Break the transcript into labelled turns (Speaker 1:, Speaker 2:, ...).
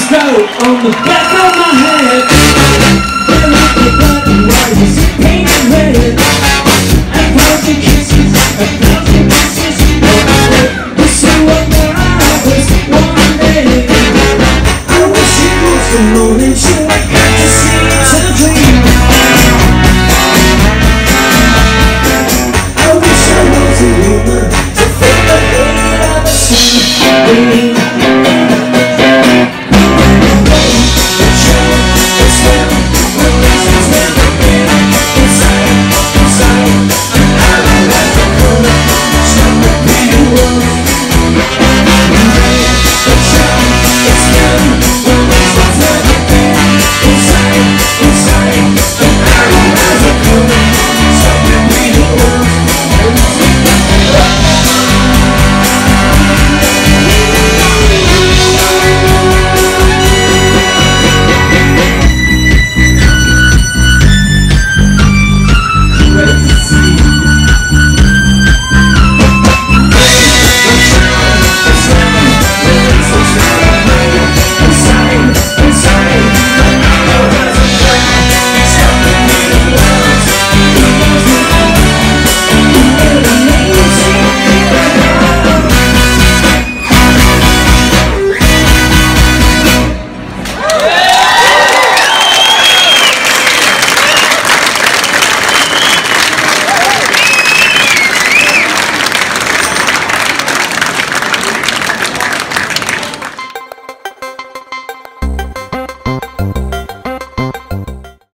Speaker 1: stroke on the back of my head. There was the blood and white, was it painted red? A thousand kisses, a thousand kisses. To see what more I was one day. I wish you would know.